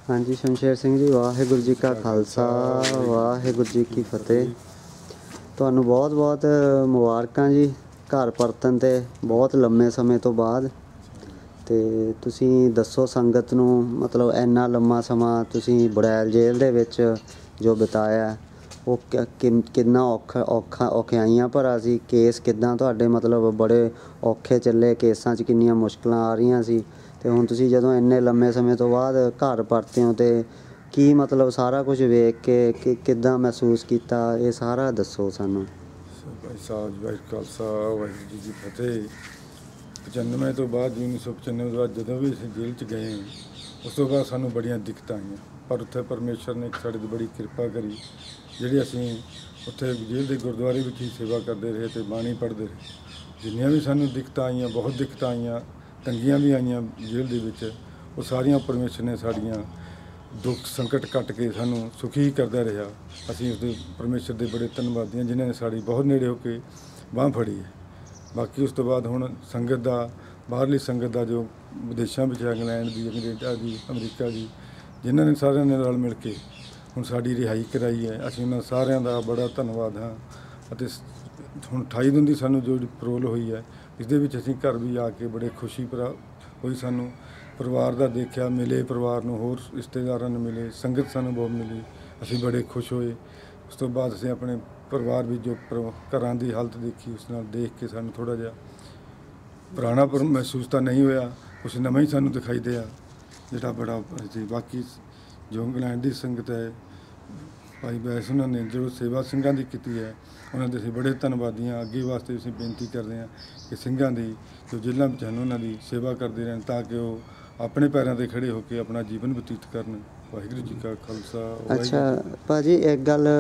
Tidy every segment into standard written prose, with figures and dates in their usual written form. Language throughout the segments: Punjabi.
हाँ जी, शमशेर सिंह जी, वाहिगुरू जी का खालसा, वाहिगुरू जी की फतेह। ਤੁਹਾਨੂੰ बहुत बहुत ਮੁਬਾਰਕਾਂ ਜੀ घर परतन ਤੇ बहुत लंबे समय तो बाद। ਤੇ ਤੁਸੀਂ ਦੱਸੋ ਸੰਗਤ ਨੂੰ, ਮਤਲਬ ਇੰਨਾ ਲੰਮਾ ਸਮਾਂ ਤੁਸੀਂ ਬੁੜੈਲ ਜੇਲ੍ਹ ਦੇ ਵਿੱਚ ਜੋ ਬਿਤਾਇਆ, ਉਹ ਕਿੰਨਾ ਔਖਿਆਈਆਂ ਭਰਾ ਸੀ। ਕੇਸ ਕਿੱਦਾਂ ਤੁਹਾਡੇ ਮਤਲਬ ਬੜੇ ਔਖੇ ਚੱਲੇ, ਕੇਸਾਂ 'ਚ ਕਿੰਨੀਆਂ ਮੁਸ਼ਕਲਾਂ ਆ ਰਹੀਆਂ ਸੀ। ਅਤੇ ਹੁਣ ਤੁਸੀਂ ਜਦੋਂ ਇੰਨੇ ਲੰਮੇ ਸਮੇਂ ਤੋਂ ਬਾਅਦ ਘਰ ਪਰਤੇ ਹੋ, ਅਤੇ ਕੀ ਮਤਲਬ ਸਾਰਾ ਕੁਝ ਵੇਖ ਕੇ ਕਿੱਦਾਂ ਮਹਿਸੂਸ ਕੀਤਾ, ਇਹ ਸਾਰਾ ਦੱਸੋ ਸਾਨੂੰ। ਭਾਈ ਸਾਹਿਬ, ਵਾਹਿਗੁਰੂ ਖਾਲਸਾ, ਵਾਹਿਗੁਰੂ ਜੀ ਕੀ ਫਤਿਹ। 95 ਤੋਂ ਬਾਅਦ 1995 ਤੋਂ ਬਾਅਦ ਜਦੋਂ ਵੀ ਅਸੀਂ ਜੇਲ੍ਹ 'ਚ ਗਏ, ਉਸ ਤੋਂ ਬਾਅਦ ਸਾਨੂੰ ਬੜੀਆਂ ਦਿੱਕਤਾਂ ਆਈਆਂ, ਪਰ ਉੱਥੇ ਪਰਮੇਸ਼ਰ ਨੇ ਸਾਡੇ 'ਤੇ ਬੜੀ ਕਿਰਪਾ ਕਰੀ। ਜਿਹੜੀ ਅਸੀਂ ਉੱਥੇ ਜੇਲ੍ਹ ਦੇ ਗੁਰਦੁਆਰੇ ਵਿੱਚ ਹੀ ਸੇਵਾ ਕਰਦੇ ਰਹੇ ਅਤੇ ਬਾਣੀ ਪੜ੍ਹਦੇ ਰਹੇ। ਜਿੰਨੀਆਂ ਵੀ ਸਾਨੂੰ ਦਿੱਕਤਾਂ ਆਈਆਂ, ਬਹੁਤ ਦਿੱਕਤਾਂ ਆਈਆਂ, ਤੰਗੀਆਂ ਵੀ ਆਈਆਂ ਜੇਲ੍ਹ ਦੇ ਵਿੱਚ, ਉਹ ਸਾਰੀਆਂ ਪਰਮੇਸ਼ਰ ਨੇ ਸਾਡੀਆਂ ਦੁੱਖ ਸੰਕਟ ਕੱਟ ਕੇ ਸਾਨੂੰ ਸੁਖੀ ਕਰਦਾ ਰਿਹਾ। ਅਸੀਂ ਉਸਦੇ ਪਰਮੇਸ਼ਰ ਦੇ ਬੜੇ ਧੰਨਵਾਦੀ ਹਾਂ, ਜਿਨ੍ਹਾਂ ਨੇ ਸਾਡੀ ਬਹੁਤ ਨੇੜੇ ਹੋ ਕੇ ਬਾਂਹ ਫੜੀ ਹੈ। ਬਾਕੀ ਉਸ ਤੋਂ ਬਾਅਦ ਹੁਣ ਸੰਗਤ ਦਾ, ਬਾਹਰਲੀ ਸੰਗਤ ਦਾ ਜੋ ਵਿਦੇਸ਼ਾਂ ਵਿੱਚ ਹੈ, ਇੰਗਲੈਂਡ ਦੀ, ਕੈਨੇਡਾ ਦੀ, ਅਮਰੀਕਾ ਦੀ, ਜਿਨ੍ਹਾਂ ਨੇ ਸਾਰਿਆਂ ਨੇ ਰਲ ਮਿਲ ਕੇ ਹੁਣ ਸਾਡੀ ਰਿਹਾਈ ਕਰਾਈ ਹੈ, ਅਸੀਂ ਉਹਨਾਂ ਸਾਰਿਆਂ ਦਾ ਬੜਾ ਧੰਨਵਾਦ ਹਾਂ। ਅਤੇ ਹੁਣ 28 ਦਿਨ ਦੀ ਸਾਨੂੰ ਜੋ ਪਰੋਲ ਹੋਈ ਹੈ, ਇਸ ਦੇ ਵਿੱਚ ਅਸੀਂ ਘਰ ਵੀ ਆ ਕੇ ਬੜੇ ਖੁਸ਼ੀ ਹੋਈ। ਸਾਨੂੰ ਪਰਿਵਾਰ ਦਾ ਦੇਖਿਆ, ਮਿਲੇ ਪਰਿਵਾਰ ਨੂੰ, ਹੋਰ ਰਿਸ਼ਤੇਦਾਰਾਂ ਨੂੰ ਮਿਲੇ, ਸੰਗਤ ਸਾਨੂੰ ਬਹੁਤ ਮਿਲੀ, ਅਸੀਂ ਬੜੇ ਖੁਸ਼ ਹੋਏ। ਉਸ ਤੋਂ ਬਾਅਦ ਅਸੀਂ ਆਪਣੇ ਪਰਿਵਾਰ ਵਿੱਚ ਜੋ ਘਰਾਂ ਦੀ ਹਾਲਤ ਦੇਖੀ, ਉਸ ਨਾਲ ਦੇਖ ਕੇ ਸਾਨੂੰ ਥੋੜ੍ਹਾ ਜਿਹਾ ਪੁਰਾਣਾ ਮਹਿਸੂਸ ਤਾਂ ਨਹੀਂ ਹੋਇਆ, ਕੁਛ ਨਵਾਂ ਹੀ ਸਾਨੂੰ ਦਿਖਾਈ ਦਿਆ, ਜਿਹੜਾ ਬੜਾ ਸੀ। ਬਾਕੀ ਜੋ ਇੰਗਲੈਂਡ ਦੀ ਸੰਗਤ ਹੈ, ਭਾਈ ਬੈਸ ਉਹਨਾਂ ਨੇ ਜੋ ਸੇਵਾ ਸਿੰਘਾਂ ਦੀ ਕੀਤੀ ਹੈ, ਉਹਨਾਂ ਦੇ ਅਸੀਂ ਬੜੇ ਧੰਨਵਾਦੀ ਹਾਂ। ਅੱਗੇ ਵਾਸਤੇ ਅਸੀਂ ਬੇਨਤੀ ਕਰਦੇ ਹਾਂ ਕਿ ਸਿੰਘਾਂ ਦੀ ਜੋ ਜੇਲ੍ਹਾਂ ਵਿੱਚ ਹਨ, ਉਹਨਾਂ ਦੀ ਸੇਵਾ ਕਰਦੇ ਰਹਿਣ, ਤਾਂ ਕਿ ਉਹ ਆਪਣੇ ਪੈਰਾਂ 'ਤੇ ਖੜ੍ਹੇ ਹੋ ਕੇ ਆਪਣਾ ਜੀਵਨ ਬਤੀਤ ਕਰਨ। ਵਾਹਿਗੁਰੂ ਜੀ ਕਾ ਖਾਲਸਾ। ਅੱਛਾ ਭਾਅ ਜੀ, ਇੱਕ ਗੱਲ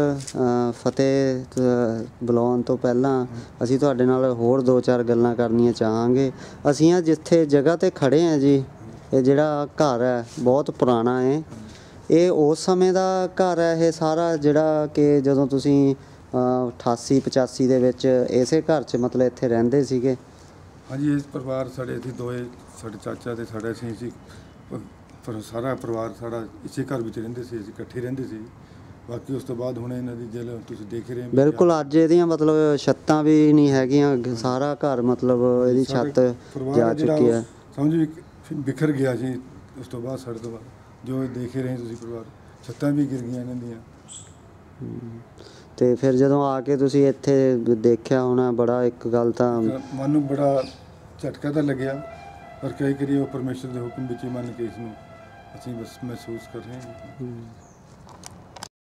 ਫਤਿਹ ਬੁਲਾਉਣ ਤੋਂ ਪਹਿਲਾਂ ਅਸੀਂ ਤੁਹਾਡੇ ਨਾਲ ਹੋਰ 2-4 ਗੱਲਾਂ ਕਰਨੀਆਂ ਚਾਹਾਂਗੇ। ਅਸੀਂ ਆ ਜਿੱਥੇ ਜਗ੍ਹਾ 'ਤੇ ਖੜ੍ਹੇ ਹਾਂ ਜੀ, ਇਹ ਜਿਹੜਾ ਘਰ ਹੈ ਬਹੁਤ ਪੁਰਾਣਾ ਹੈ। ਇਹ ਉਸ ਸਮੇਂ ਦਾ ਘਰ ਹੈ ਇਹ ਸਾਰਾ, ਜਿਹੜਾ ਕਿ ਜਦੋਂ ਤੁਸੀਂ 88-85 ਦੇ ਵਿੱਚ ਇਸੇ ਘਰ 'ਚ ਮਤਲਬ ਇੱਥੇ ਰਹਿੰਦੇ ਸੀਗੇ। ਹਾਂਜੀ, ਇਸ ਪਰਿਵਾਰ ਸਾਡੇ ਅਸੀਂ ਦੋਏ, ਸਾਡੇ ਚਾਚਾ ਅਤੇ ਸਾਡਾ ਅਸੀਂ ਪਰ ਸਾਰਾ ਪਰਿਵਾਰ ਸਾਡਾ ਇਸੇ ਘਰ ਵਿੱਚ ਰਹਿੰਦੇ ਸੀ, ਅਸੀਂ ਇਕੱਠੇ ਰਹਿੰਦੇ ਸੀ। ਬਾਕੀ ਉਸ ਤੋਂ ਬਾਅਦ ਹੁਣ ਇਹਨਾਂ ਦੀ ਜੇਲ੍ਹ ਤੁਸੀਂ ਦੇਖ ਰਹੇ ਹੋ। ਬਿਲਕੁਲ, ਅੱਜ ਇਹਦੀਆਂ ਮਤਲਬ ਛੱਤਾਂ ਵੀ ਨਹੀਂ ਹੈਗੀਆਂ, ਸਾਰਾ ਘਰ ਮਤਲਬ ਇਹਦੀ ਛੱਤ ਜਾ ਚੁੱਕੀ ਹੈ, ਸਮਝ ਵੀ ਬਿਖਰ ਗਿਆ ਸੀ। ਉਸ ਤੋਂ ਬਾਅਦ ਸਾਡੇ ਤੋਂ ਬਾਅਦ ਜੋ ਦੇਖ ਰਹੇ ਤੁਸੀਂ ਪਰਿਵਾਰ, ਛੱਤਾਂ ਵੀ ਗਿਰ ਗਈਆਂ ਇਹਨਾਂ ਦੀਆਂ। ਅਤੇ ਫਿਰ ਜਦੋਂ ਆ ਕੇ ਤੁਸੀਂ ਇੱਥੇ ਦੇਖਿਆ ਹੋਣਾ, ਬੜਾ ਇੱਕ ਗੱਲ ਤਾਂ ਮਨ ਨੂੰ ਬੜਾ ਝਟਕਾ ਤਾਂ ਲੱਗਿਆ, ਪਰ ਕਈ ਕਰੀ ਉਹ ਪਰਮੇਸ਼ਰ ਦੇ ਹੁਕਮ ਵਿੱਚ ਹੀ ਮੰਨ ਕੇ ਇਸ ਨੂੰ ਅਸੀਂ ਬਸ ਮਹਿਸੂਸ ਕਰ ਰਹੇ ਹਾਂ।